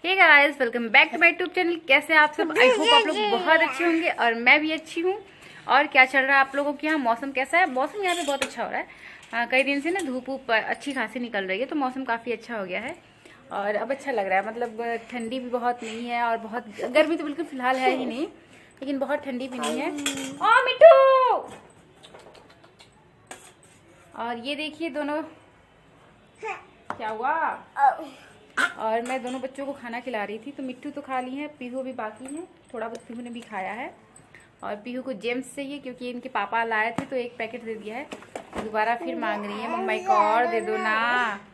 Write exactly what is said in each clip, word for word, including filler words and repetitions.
Hey guys, welcome back to my YouTube channel. कैसे हैं आप सब? आई होप आप लोग बहुत अच्छे होंगे और मैं भी अच्छी हूँ। और क्या चल रहा है आप लोगों के यहाँ? मौसम कैसा है? मौसम यहाँ पे बहुत अच्छा हो रहा है। आ, कई दिन से ना धूप ऊप अच्छी खासी निकल रही है, तो मौसम काफ़ी अच्छा हो गया है और अब अच्छा लग रहा है। मतलब ठंडी भी बहुत नहीं है और बहुत गर्मी तो बिल्कुल फिलहाल है ही नहीं, लेकिन बहुत ठंडी भी नहीं है। ओ मिट्टू! और ये देखिए दोनों, क्या हुआ? और मैं दोनों बच्चों को खाना खिला रही थी। तो मिट्टू तो खा ली है, पीहू अभी बाकी है, थोड़ा बहुत पीहू ने भी खाया है। और पीहू को जेम्स चाहिए क्योंकि इनके पापा लाए थे तो एक पैकेट दे दिया है, दोबारा फिर मांग रही है मम्मा एक और दे दो ना।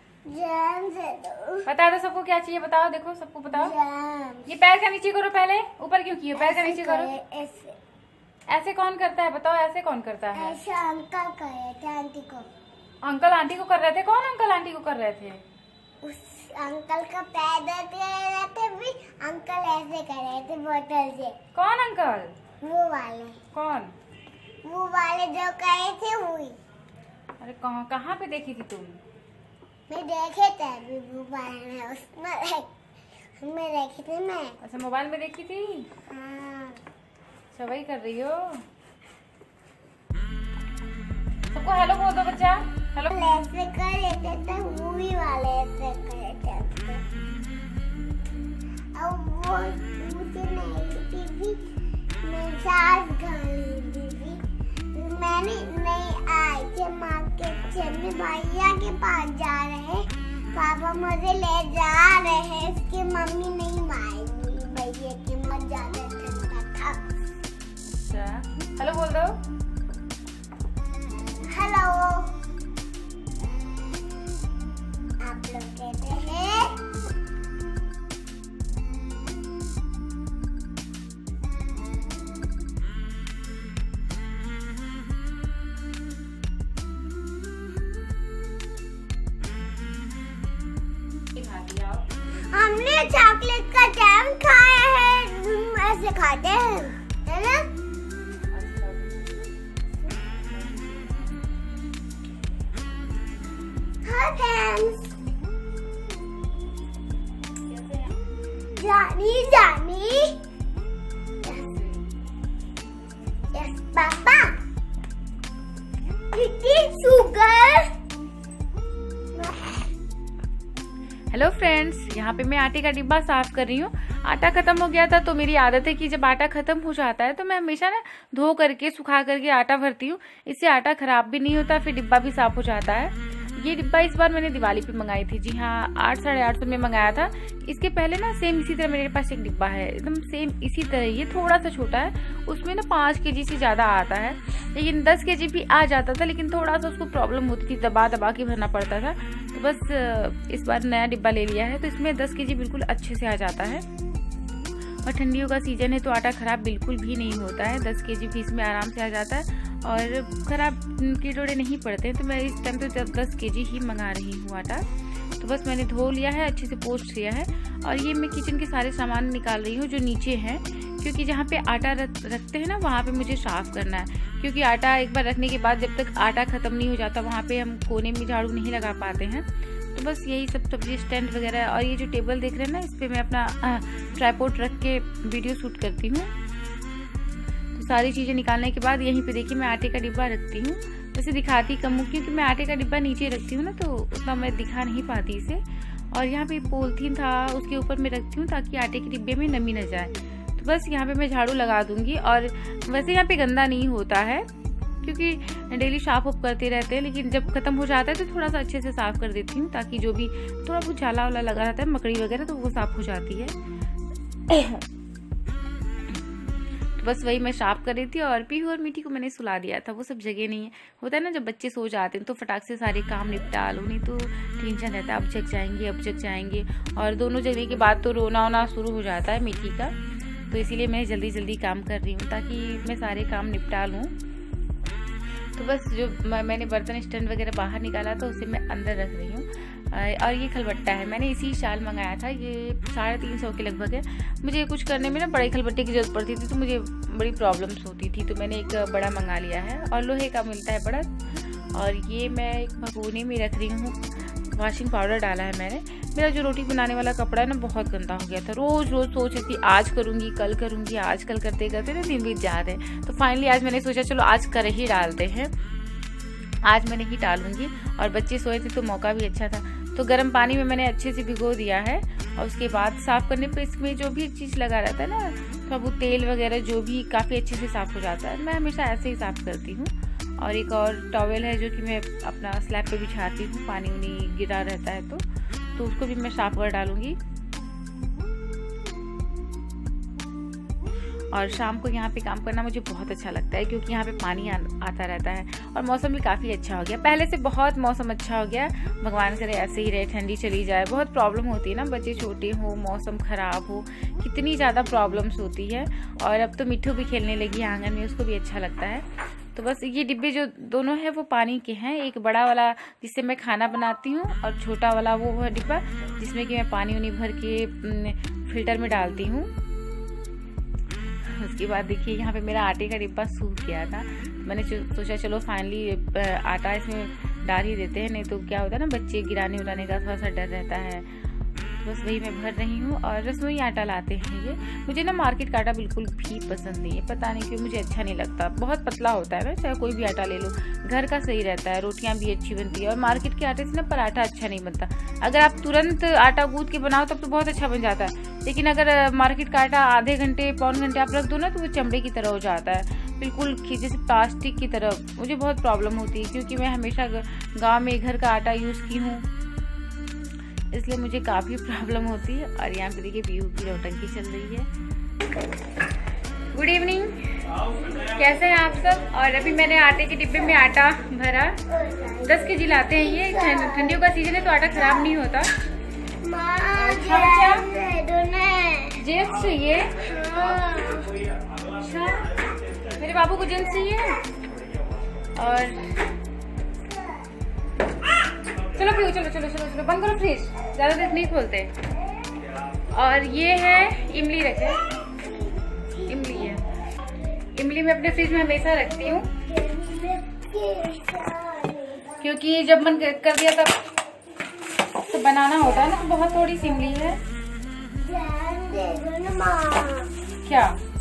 बता दो सबको क्या चाहिए, बताओ। देखो सबको बताओ। ये पैर का नीचे करो, पहले ऊपर क्यों किए? पैर का नीचे करो। ऐसे कौन करता है बताओ? ऐसे कौन करता है? ऐसे अंकल कर रहे थे आंटी को। अंकल आंटी को कर रहे थे? कौन अंकल आंटी को कर रहे थे? उस अंकल का पैर दर्द कर रहे थे, भी अंकल ऐसे कर रहे थे बोतल से। कौन अंकल? वो वाले। कौन? वो वाले जो करे थे वही। अरे कहाँ कहाँ पे देखी थी तुम? मैं देखे थे अभी मोबाइल में, उसमें मैं देखी थी मैं। अच्छा, मोबाइल में देखी थी? हाँ। अच्छा, वही कर रही हो। सबको हेलो बोल दो बच्चा। हेलो। ऐसे कर लेते थे मूवी वाले, ऐसे कर लेते थे। अब वो मुझे नहीं थी, मैं सास घर ली थी। मैंने नहीं आई थी माँ के चलने, भैया के पास जा रहे, पापा मुझे ले जा रहे, इसकी मम्मी नहीं मारेगी, भैया की मत ज्यादा ठंडा था। अच्छा, हेलो बोल दो। हेलो। आप लोग कहते हैं हमने चॉकलेट का जैम खाया है, ऐसे खाते हैं, है ना? Hi friends. Johny Johny. Yes papa. कितनी शुगर? हेलो फ्रेंड्स, यहाँ पे मैं आटे का डिब्बा साफ कर रही हूँ। आटा खत्म हो गया था तो मेरी आदत है कि जब आटा खत्म हो जाता है तो मैं हमेशा ना धो करके सुखा करके आटा भरती हूँ। इससे आटा खराब भी नहीं होता, फिर डिब्बा भी साफ हो जाता है। ये डिब्बा इस बार मैंने दिवाली पे मंगाई थी। जी हाँ, आठ साढ़े आठ सौ में मंगाया था। इसके पहले ना सेम इसी तरह मेरे पास एक डिब्बा है, एकदम सेम इसी तरह। ये थोड़ा सा छोटा है, उसमें ना पाँच के जी से ज़्यादा आता है, लेकिन दस के जी भी आ जाता था, लेकिन थोड़ा सा उसको प्रॉब्लम होती थी, दबा दबा के भरना पड़ता था। तो बस इस बार नया डिब्बा ले लिया है, तो इसमें दस के जी बिल्कुल अच्छे से आ जाता है। और ठंडियों का सीजन है तो आटा खराब बिल्कुल भी नहीं होता है। दस के जी भी इसमें आराम से आ जाता है और खराब कीड़े नहीं पड़ते हैं। तो मैं इस टाइम पे दस के जी ही मंगा रही हूँ आटा। तो बस मैंने धो लिया है, अच्छे से पोंछ लिया है। और ये मैं किचन के सारे सामान निकाल रही हूँ जो नीचे हैं, क्योंकि जहाँ पे आटा रख, रखते हैं ना वहाँ पे मुझे साफ़ करना है। क्योंकि आटा एक बार रखने के बाद जब तक आटा ख़त्म नहीं हो जाता वहाँ पे हम कोने में झाड़ू नहीं लगा पाते हैं। तो बस यही सब सब्जी स्टैंड वगैरह। और ये जो टेबल देख रहे हैं ना, इस पर मैं अपना ट्राइपॉड रख के वीडियो शूट करती हूँ। तो सारी चीज़ें निकालने के बाद यहीं पे देखिए मैं आटे का डिब्बा रखती हूँ। वैसे दिखाती कम हूँ क्योंकि मैं आटे का डिब्बा नीचे रखती हूँ ना, तो उतना मैं दिखा नहीं पाती इसे। और यहाँ पे पॉलीथीन था, उसके ऊपर मैं रखती हूँ ताकि आटे के डिब्बे में नमी न जाए। तो बस यहाँ पे मैं झाड़ू लगा दूँगी। और वैसे यहाँ पे गंदा नहीं होता है क्योंकि डेली साफ ऑफ करते रहते हैं, लेकिन जब खत्म हो जाता है तो थोड़ा सा अच्छे से साफ़ कर देती हूँ ताकि जो भी थोड़ा बहुत जाला वाला लगा रहता है, मकड़ी वगैरह, तो वो साफ़ हो जाती है। तो बस वही मैं साफ कर रही थी। और पीहू और मीठी को मैंने सुला दिया था, वो सब जगह नहीं है। होता है ना जब बच्चे सो जाते हैं तो फटाक से सारे काम निपटा लो, नहीं तो टेंशन रहता है अब जग जाएंगे अब जग जाएंगे। और दोनों जगने के बाद तो रोना वोना शुरू हो जाता है मीठी का। तो इसीलिए मैं जल्दी जल्दी काम कर रही हूँ ताकि मैं सारे काम निपटा लूँ। तो बस जो मैंने बर्तन स्टैंड वगैरह बाहर निकाला था उसे मैं अंदर रख रही हूँ। और ये खलबट्टा है, मैंने इसी शाल मंगाया था, ये साढ़े तीन सौ के लगभग है। मुझे कुछ करने में ना बड़े खलबट्टे की ज़रूरत पड़ती थी तो मुझे बड़ी प्रॉब्लम्स होती थी, तो मैंने एक बड़ा मंगा लिया है और लोहे का मिलता है बड़ा। और ये मैं एक भगोने में रख रही हूँ वॉशिंग पाउडर डाला है मैंने। मेरा जो रोटी बनाने वाला कपड़ा है ना बहुत गंदा हो गया था। रोज़ रोज़ सोच रही थी आज करूँगी कल करूँगी, आज कल करते करते ना दिन बीत जाते हैं। तो फाइनली आज मैंने सोचा चलो आज कर ही डालते हैं, आज मैं नहीं डालूँगी। और बच्चे सोए थे तो मौका भी अच्छा था। तो गर्म पानी में मैंने अच्छे से भिगो दिया है और उसके बाद साफ़ करने पे इसमें जो भी चीज़ लगा रहता है ना, तो वो तेल वगैरह जो भी काफ़ी अच्छे से साफ़ हो जाता है। मैं हमेशा ऐसे ही साफ़ करती हूँ। और एक और टॉवेल है जो कि मैं अपना स्लैब पे बिछाती हूँ, पानी उनी गिरा रहता है तो तो उसको भी मैं साफ कर डालूँगी। और शाम को यहाँ पे काम करना मुझे बहुत अच्छा लगता है क्योंकि यहाँ पे पानी आ, आता रहता है और मौसम भी काफ़ी अच्छा हो गया। पहले से बहुत मौसम अच्छा हो गया, भगवान करे ऐसे ही रहे, ठंडी चली जाए। बहुत प्रॉब्लम होती है ना, बच्चे छोटे हो, मौसम ख़राब हो, कितनी ज़्यादा प्रॉब्लम्स होती है। और अब तो मिट्टू भी खेलने लगी है आंगन में, उसको भी अच्छा लगता है। तो बस ये डिब्बे जो दोनों हैं वो पानी के हैं। एक बड़ा वाला जिससे मैं खाना बनाती हूँ और छोटा वाला वो है डिब्बा जिसमें कि मैं पानी उनी भर के फिल्टर में डालती हूँ। उसके बाद देखिए यहाँ पे मेरा आटे का डिब्बा सूख गया था। मैंने सोचा चलो फाइनली आटा इसमें डाल ही देते हैं, नहीं तो क्या होता है ना बच्चे गिराने उड़ाने का थोड़ा सा डर रहता है। बस वही मैं भर रही हूँ। और रसोई आटा लाते हैं ये। मुझे ना मार्केट का आटा बिल्कुल भी पसंद नहीं है, पता नहीं क्यों, मुझे अच्छा नहीं लगता। बहुत पतला होता है ना, चाहे कोई भी आटा ले लो, घर का सही रहता है, रोटियाँ भी अच्छी बनती है। और मार्केट के आटे से ना पराठा अच्छा नहीं बनता। अगर आप तुरंत आटा गूँथ के बनाओ तब तो बहुत अच्छा बन जाता है, लेकिन अगर मार्केट का आटा आधे घंटे पौन घंटे आप रख दो ना तो वो चमड़े की तरह हो जाता है, बिल्कुल जैसे प्लास्टिक की तरह। मुझे बहुत प्रॉब्लम होती है क्योंकि मैं हमेशा गाँव में घर का आटा यूज़ की हूँ, इसलिए मुझे काफ़ी प्रॉब्लम होती है। और यहाँ पे देखिए पीहू की नौटंकी चल रही है। गुड इवनिंग, कैसे हैं आप सब। और अभी मैंने आटे के डिब्बे में आटा भरा, दस के जी लाते हैं ये। ठंडियों का सीजन है तो आटा खराब नहीं होता। जेम्स चाहिए, अच्छा मेरे बाबू को जेम्स चाहिए। और चलो पीहू चलो चलो चलो चलो बंद करो फ्रिज, ज़्यादा देर नहीं खोलते। और ये है इमली रखे, इमली है, इमली मैं अपने फ्रिज में हमेशा रखती हूँ क्योंकि जब मन कर दिया तब तो बनाना होता है ना। तो बहुत थोड़ी सी इमली है। क्या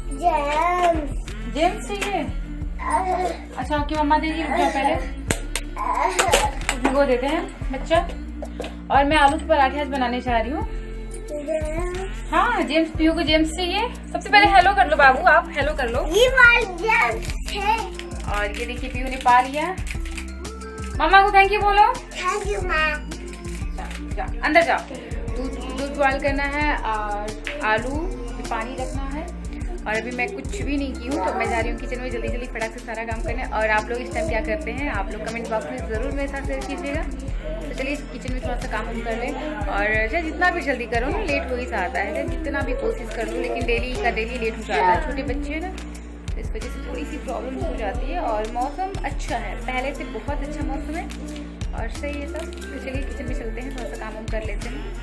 जेम्स चाहिए? अच्छा ओके मम्मा देगी, रुक जाओ पहले भिगो देते हैं बच्चा। और मैं आलू के पराठे आज बनाने जा रही हूँ। हाँ जेम्स, पीहू को जेम्स चाहिए। सबसे पहले हेलो कर लो बाबू, आप हेलो कर लो। ये जेम्स है। और ये देखिए पीहू ने पा लिया। मामा को थैंक यू बोलो। थैंक यू माँ। जा, अंदर जाओ। दूध दूध बॉयल करना है और आलू पानी रखना है। और अभी मैं कुछ भी नहीं की हूँ तो मैं जा रही हूँ किचन में जल्दी जल्दी फटाक से सारा काम करने। और आप लोग इस टाइम क्या करते हैं आप लोग कमेंट बॉक्स में ज़रूर मेरे साथ शेयर कीजिएगा। तो चलिए किचन में थोड़ा सा काम हम कर लें। और चाहे जितना भी जल्दी करो ना लेट हो ही आता है, जितना भी कोशिश कर लूँ लेकिन डेली का डेली लेट हो जाता है। छोटे बच्चे हैं ना तो इस वजह से थोड़ी सी प्रॉब्लम हो जाती है। और मौसम अच्छा है, पहले से बहुत अच्छा मौसम है और सही है सब। तो चलिए किचन में चलते हैं, थोड़ा सा काम हम कर लेते हैं।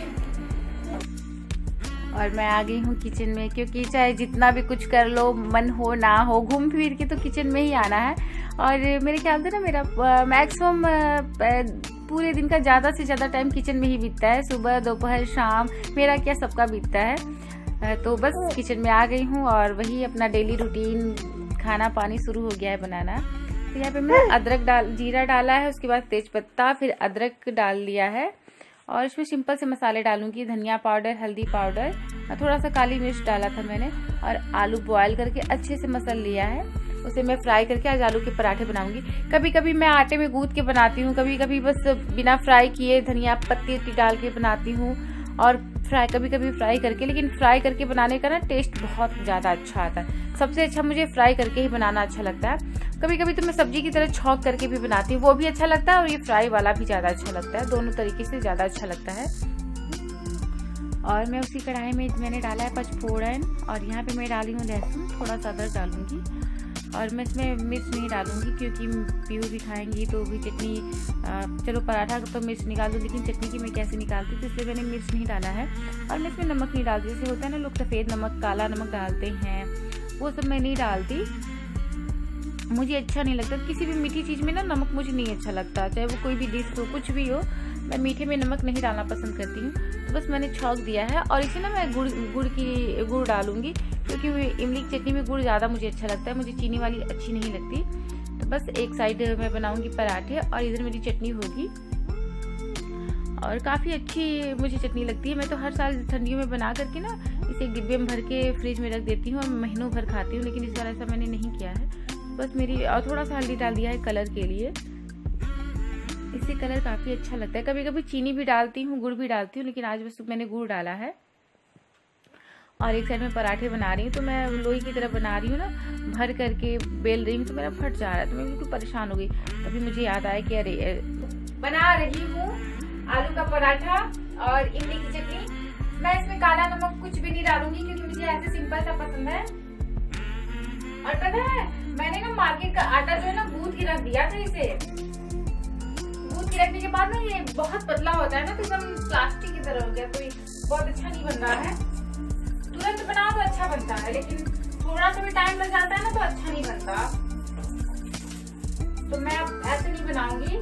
और मैं आ गई हूँ किचन में क्योंकि चाहे जितना भी कुछ कर लो, मन हो ना हो, घूम फिर के तो किचन में ही आना है। और मेरे ख्याल से ना मेरा मैक्सिमम पूरे दिन का ज़्यादा से ज़्यादा टाइम किचन में ही बीतता है। सुबह दोपहर शाम, मेरा क्या सबका बीतता है। तो बस किचन में आ गई हूँ और वही अपना डेली रूटीन खाना पानी शुरू हो गया है बनाना। तो यहाँ पे मैं अदरक डाल जीरा डाला है, उसके बाद तेज़पत्ता, फिर अदरक डाल दिया है। और इसमें सिंपल से मसाले डालूंगी, धनिया पाउडर, हल्दी पाउडर, थोड़ा सा काली मिर्च डाला था मैंने। और आलू बॉयल करके अच्छे से मसल लिया है, उसे मैं फ्राई करके आज आलू के पराठे बनाऊंगी। कभी कभी मैं आटे में गूंथ के बनाती हूँ, कभी कभी बस बिना फ्राई किए धनिया पत्ती वत्ती डाल के बनाती हूँ। और फ्राई कभी कभी फ्राई करके, लेकिन फ्राई करके बनाने का ना टेस्ट बहुत ज़्यादा अच्छा आता है। सबसे अच्छा मुझे फ्राई करके ही बनाना अच्छा लगता है। कभी कभी तो मैं सब्जी की तरह छौंक करके भी बनाती हूँ, वो भी अच्छा लगता है। और ये फ्राई वाला भी ज़्यादा अच्छा लगता है, दोनों तरीके से ज़्यादा अच्छा लगता है। और मैं उसी कढ़ाई में मैंने डाला है पचफोड़न। और यहाँ पे मैं डाली हूँ लहसुन, थोड़ा सा अदरक डालूंगी। और मैं इसमें मिर्च नहीं डालूंगी क्योंकि पीहू भी खाएंगी तो भी चटनी, चलो पराठा तो मिर्च निकाल दूँ लेकिन चटनी की मैं कैसे निकालती, तो इसलिए मैंने मिर्च नहीं डाला है। और मैं इसमें नमक नहीं डालती, जैसे होता है ना लोग सफ़ेद नमक काला नमक डालते हैं, वो सब मैं नहीं डालती, मुझे अच्छा नहीं लगता। किसी भी मीठी चीज़ में ना नमक मुझे नहीं अच्छा लगता, चाहे वो कोई भी डिश हो कुछ भी हो, मैं मीठे में नमक नहीं डालना पसंद करती हूँ, तो बस मैंने छौंक दिया है। और इसे ना मैं गुड़ गुड़ की गुड़ डालूंगी, क्योंकि इमली की चटनी में गुड़ ज़्यादा मुझे अच्छा लगता है, मुझे चीनी वाली अच्छी नहीं लगती। तो बस एक साइड मैं बनाऊंगी पराठे और इधर मेरी चटनी होगी। और काफ़ी अच्छी मुझे चटनी लगती है। मैं तो हर साल ठंडियों में बना करके ना इसे एक डिब्बे में भर के फ्रिज में रख देती हूँ और महीनों भर खाती हूँ, लेकिन इस बार ऐसा मैंने नहीं किया है। बस मेरी और थोड़ा सा हल्दी डाल दिया है कलर के लिए, इससे कलर काफ़ी अच्छा लगता है। कभी कभी चीनी भी डालती हूँ, गुड़ भी डालती हूँ, लेकिन आज बस मैंने गुड़ डाला है। और एक साइड में पराठे बना रही हूँ, तो मैं लोई की तरह बना रही हूँ ना, भर करके बेल रही हूँ, तो मेरा फट जा रहा है, तो मैं बिल्कुल परेशान हो गई। तभी मुझे याद आया कि अरे बना रही हूँ आलू का पराठा और इमली की चटनी। मैं इसमें काला नमक कुछ भी नहीं डालूंगी, क्योंकि मुझे ऐसे सिंपल सा पसंद है। और पता है मैंने ना मार्केट का आटा जो है ना गूंथ के रख दिया था। इसे गूंथ के रखने के बाद ना ये बहुत पतला होता है ना, तो एकदम प्लास्टिक की तरह हो गया, तो बहुत अच्छा नहीं बन रहा है। तुरंत बनाओ तो अच्छा बनता है, लेकिन थोड़ा सा भी टाइम लग जाता है ना तो अच्छा नहीं बनता। तो मैं अब ऐसे नहीं बनाऊंगी।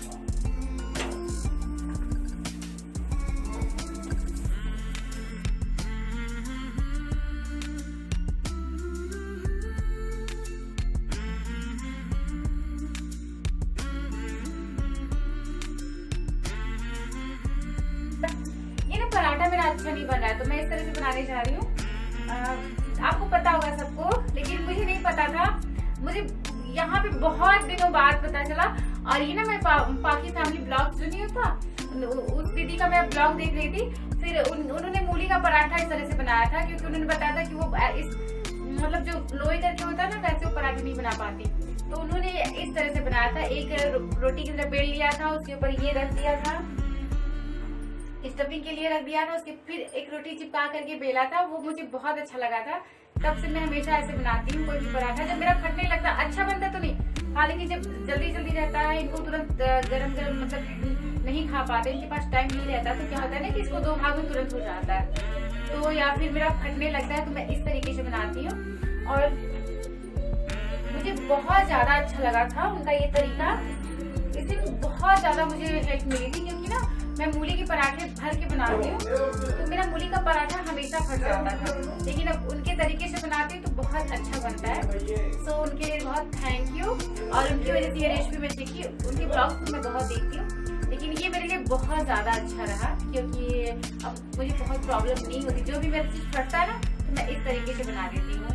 ये ना पराठा मेरा अच्छा नहीं बन रहा है, तो मैं इस तरह से बनाने जा रही हूँ। आपको पता होगा सबको, लेकिन मुझे नहीं पता था। मुझे यहाँ पे बहुत दिनों बाद पता चला। और ये ना मैं पा, पाकि फैमिली ब्लॉग जो नहीं होता, उस दीदी का मैं ब्लॉग देख रही थी। फिर उन, उन्होंने मूली का पराठा इस तरह से बनाया था, क्योंकि उन्होंने बताया था कि वो इस मतलब जो लोई करके होता है ना, वैसे वो पराठे नहीं बना पाती। तो उन्होंने इस तरह से बनाया था, एक रोटी की तरह बेल लिया था, उसके ऊपर ये रख दिया था, स्टफिंग के लिए रख दिया था, उसके फिर एक रोटी चिपका करके बेला था। वो मुझे बहुत अच्छा लगा था। तब से मैं हमेशा ऐसे बनाती हूँ कोई भी पराठा। जब मेरा फटने लगता, अच्छा बनता तो नहीं, हालांकि जब जल्दी जल्दी रहता है, इनको तुरंत गरम गरम मतलब नहीं खा पाते, इनके पास टाइम नहीं रहता, तो क्या होता है ना कि इसको दो भाग में तुरंत हो जाता है। तो या फिर मेरा फटने लगता है, तो मैं इस तरीके से बनाती हूँ। और मुझे बहुत ज्यादा अच्छा लगा था उनका ये तरीका। इससे बहुत ज्यादा मुझे हेल्प मिली थी, क्योंकि ना मैं मूली के पराठे भर के बनाती हूँ, तो मेरा मूली का पराठा हमेशा फट जाता था। लेकिन अब उनके तरीके से बनाती हूँ तो बहुत अच्छा बनता है। सो उनके लिए बहुत थैंक यू। और उनकी वजह से ये रेसिपी मैं सीखी। उनके ब्लॉग्स तो मैं बहुत देखती हूँ, लेकिन ये मेरे लिए बहुत ज्यादा अच्छा रहा, क्योंकि अब मुझे बहुत प्रॉब्लम नहीं होती। जो भी मेरा चीज फटता है ना, तो मैं इस तरीके से बना देती हूँ।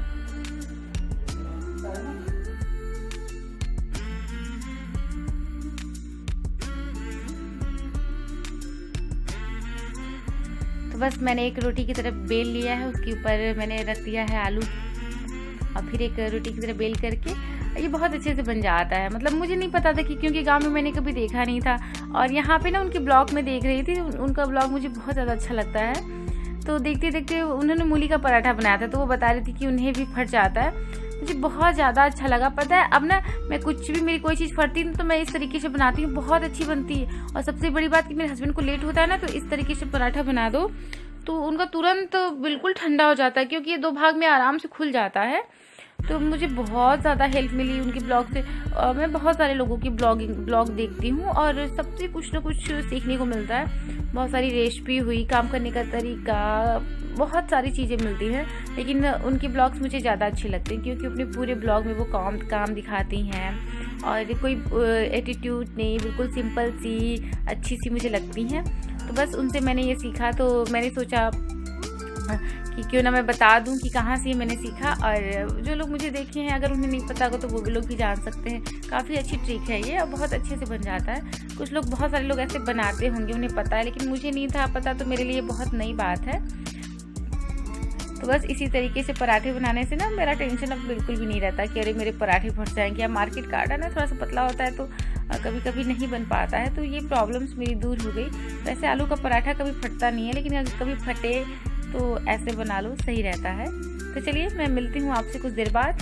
तो बस मैंने एक रोटी की तरफ बेल लिया है, उसके ऊपर मैंने रख दिया है आलू, और फिर एक रोटी की तरह बेल करके ये बहुत अच्छे से बन जाता है। मतलब मुझे नहीं पता था कि, क्योंकि गांव में मैंने कभी देखा नहीं था, और यहाँ पे ना उनके ब्लॉग में देख रही थी। उनका ब्लॉग मुझे बहुत ज़्यादा अच्छा लगता है। तो देखते देखते उन्होंने मूली का पराठा बनाया था, तो वो बता रही थी कि उन्हें भी फट जाता है। मुझे बहुत ज़्यादा अच्छा लगा। पता है अब ना मैं कुछ भी, मेरी कोई चीज़ फटती है तो मैं इस तरीके से बनाती हूँ, बहुत अच्छी बनती है। और सबसे बड़ी बात कि मेरे हस्बैंड को लेट होता है ना, तो इस तरीके से पराठा बना दो तो उनका तुरंत बिल्कुल ठंडा हो जाता है, क्योंकि ये दो भाग में आराम से खुल जाता है। तो मुझे बहुत ज़्यादा हेल्प मिली उनके ब्लॉग से। और मैं बहुत सारे लोगों की ब्लॉगिंग ब्लॉग देखती हूँ, और सबसे कुछ ना कुछ सीखने को मिलता है। बहुत सारी रेसिपी हुई, काम करने का तरीका, बहुत सारी चीज़ें मिलती हैं। लेकिन उनके ब्लॉग्स मुझे ज़्यादा अच्छे लगते हैं, क्योंकि अपने पूरे ब्लॉग में वो काम काम दिखाती हैं, और कोई एटीट्यूड नहीं, बिल्कुल सिंपल सी अच्छी सी मुझे लगती हैं। तो बस उनसे मैंने ये सीखा। तो मैंने सोचा कि क्यों ना मैं बता दूं कि कहाँ से मैंने सीखा। और जो लोग मुझे देखे हैं, अगर उन्हें नहीं पता होगा तो वो भी लोग भी जान सकते हैं। काफ़ी अच्छी ट्रिक है ये, और बहुत अच्छे से बन जाता है। कुछ लोग, बहुत सारे लोग ऐसे बनाते होंगे, उन्हें पता है, लेकिन मुझे नहीं था पता, तो मेरे लिए बहुत नई बात है। तो बस इसी तरीके से पराठे बनाने से ना मेरा टेंशन अब बिल्कुल भी नहीं रहता कि अरे मेरे पराठे फट जाएंगे। या मार्केट का आटा ना थोड़ा सा पतला होता है, तो कभी कभी नहीं बन पाता है। तो ये प्रॉब्लम्स मेरी दूर हो गई। वैसे आलू का पराठा कभी फटता नहीं है, लेकिन अगर कभी फटे तो ऐसे बना लो, सही रहता है। तो चलिए मैं मिलती हूँ आपसे कुछ देर बाद।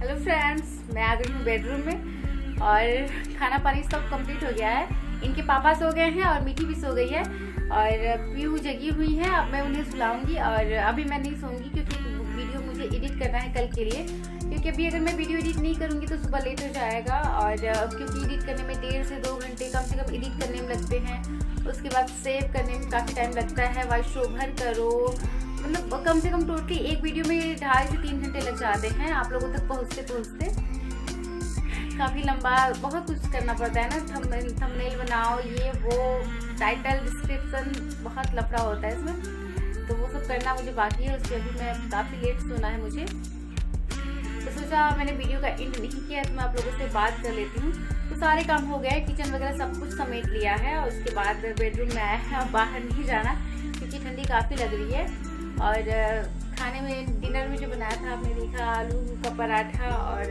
हेलो फ्रेंड्स, मैं आ गई हूँ बेडरूम में और खाना पानी सब कंप्लीट हो गया है। इनके पापा सो गए हैं और मीठी भी सो गई है और पीयू जगी हुई है। अब मैं उन्हें सुलाऊंगी और अभी मैं नहीं सोऊंगी क्योंकि वीडियो मुझे एडिट करना है कल के लिए, क्योंकि अभी अगर मैं वीडियो एडिट नहीं करूंगी तो सुबह लेट हो जाएगा। और क्योंकि एडिट करने में डेढ़ से दो घंटे कम से कम एडिट करने में लगते हैं, उसके बाद सेव करने में काफ़ी टाइम लगता है, वॉइस ओवर करो, मतलब कम से कम टोटली एक वीडियो में ढाई से तीन घंटे लग जाते हैं आप लोगों तक पहुंचते पहुंचते। काफ़ी लंबा बहुत कुछ करना पड़ता है ना, थंबनेल थंबनेल बनाओ, ये वो टाइटल डिस्क्रिप्शन, बहुत लफड़ा होता है इसमें, तो वो सब करना मुझे बाकी है। उससे अभी मैं काफ़ी लेट सोना है मुझे, तो सोचा मैंने वीडियो का एंड नहीं किया तो मैं आप लोगों से बात कर लेती हूँ। तो सारे काम हो गए, किचन वगैरह सब कुछ समेट लिया है और उसके बाद बेडरूम में आया है। अब बाहर नहीं जाना क्योंकि ठंडी काफ़ी लग रही है। और खाने में डिनर में जो बनाया था आपने देखा, आलू का पराठा और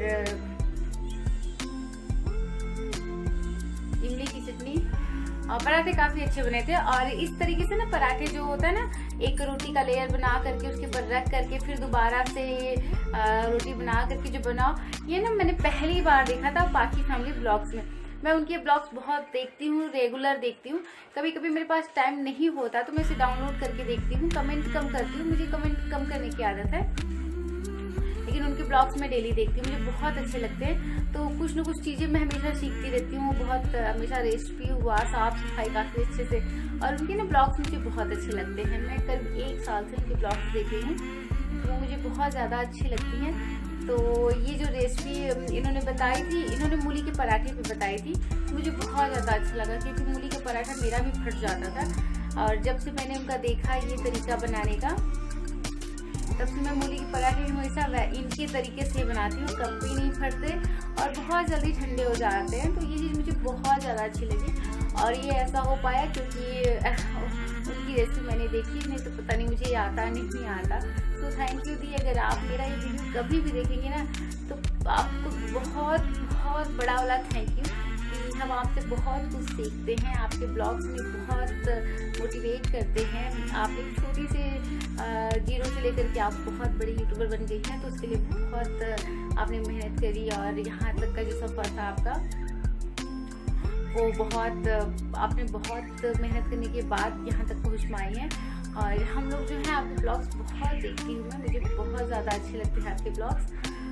इमली की चटनी, और पराठे काफ़ी अच्छे बने थे। और इस तरीके से ना पराठे जो होता है ना, एक रोटी का लेयर बना करके उसके ऊपर रख करके फिर दोबारा से रोटी बना करके जो बनाओ, ये ना मैंने पहली बार देखा था बाकी फैमिली ब्लॉग्स में। मैं उनके ब्लॉग्स बहुत देखती हूँ, रेगुलर देखती हूँ। कभी कभी मेरे पास टाइम नहीं होता तो मैं इसे डाउनलोड करके देखती हूँ, कमेंट कम करती हूँ, मुझे कमेंट कम करने की आदत है, लेकिन उनके ब्लॉग्स में डेली देखती हूँ, मुझे बहुत अच्छे लगते हैं। तो कुछ न कुछ चीज़ें मैं हमेशा सीखती रहती हूँ, बहुत हमेशा रेसिपी हुआ, साफ सफाई काफ़ी अच्छे से, और उनके ना ब्लॉग्स मुझे बहुत अच्छे लगते हैं। मैं करीब एक साल से उनके ब्लॉग्स देख रही हूँ, तो वो मुझे बहुत ज़्यादा अच्छी लगती हैं। तो ये जो रेसिपी इन्होंने बताई थी, इन्होंने मूली के पराठे भी बताई थी, मुझे बहुत ज़्यादा अच्छा लगा क्योंकि मूली का पराठा मेरा भी फट जाता था। और जब से मैंने उनका देखा ये तरीका बनाने का, तब से मैं मूली के पराठे हमेशा इनके तरीके से बनाती हूँ, कब भी नहीं फटते और बहुत जल्दी ठंडे हो जाते हैं। तो ये चीज़ मुझे बहुत ज़्यादा अच्छी लगी और ये ऐसा हो पाया क्योंकि उनकी रेसिपी मैंने देखी, नहीं तो पता नहीं मुझे आता नहीं आता। तो थैंक यू दी, अगर आप मेरा ये वीडियो कभी भी देखेंगे ना तो आपको बहुत बहुत बड़ा वाला थैंक यू कि हम आपसे बहुत कुछ सीखते हैं, आपके ब्लॉग्स में बहुत मोटिवेट करते हैं। आप एक छोटी से जीरो से लेकर के आप बहुत बड़ी यूट्यूबर बन गई हैं, तो उसके लिए बहुत आपने मेहनत करी और यहाँ तक का जो सफ़र था आपका वो बहुत आपने बहुत मेहनत करने के बाद यहाँ तक पहुँच पाई हैं। और हम लोग जो है आपके ब्लॉग्स बहुत देखती हूँ मैं, मुझे बहुत ज़्यादा अच्छे लगते हैं आपके ब्लॉग्स।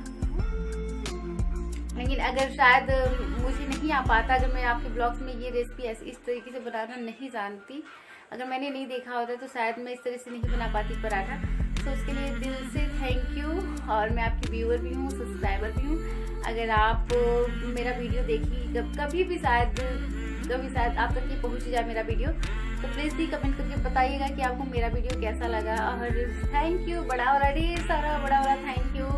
लेकिन अगर शायद मुझे नहीं आ पाता, अगर मैं आपके ब्लॉग्स में ये रेसिपी ऐसे इस तरीके से बनाना नहीं जानती, अगर मैंने नहीं देखा होता तो शायद मैं इस तरह से नहीं बना पाती पराठा। तो उसके लिए दिल से थैंक यू। और मैं आपकी व्यूअर भी हूँ, सब्सक्राइबर भी हूँ। अगर आप मेरा वीडियो देखी कभी भी, शायद कभी शायद आप तक ये पहुँच जाए मेरा वीडियो, तो प्लीज़ भी कमेंट करके बताइएगा कि आपको मेरा वीडियो कैसा लगा। और थैंक यू, बड़ा वाला ढेर सारा बड़ा वाला थैंक यू।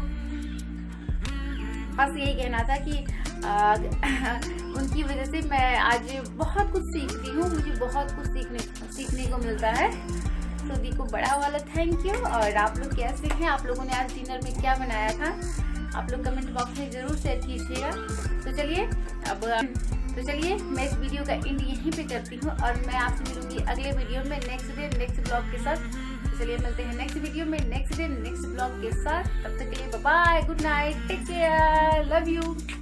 बस यही कहना था कि आ, उनकी वजह से मैं आज बहुत कुछ सीखती हूँ, मुझे बहुत कुछ सीखने सीखने को मिलता है। तो दी को बड़ा वाला थैंक यू। और आप लोग कैसे हैं, आप लोगों ने आज डिनर में क्या बनाया था, आप लोग कमेंट बॉक्स में ज़रूर शेयर कीजिएगा। तो चलिए अब तो चलिए मैं इस वीडियो का एंड यहीं पे करती हूँ और मैं आपसे मिलूंगी अगले वीडियो में नेक्स्ट डे नेक्स्ट ब्लॉग के साथ। तो चलिए मिलते हैं नेक्स्ट वीडियो में नेक्स्ट डे नेक्स्ट ब्लॉग के साथ। तब तक के लिए bye bye, good night, take care, love you.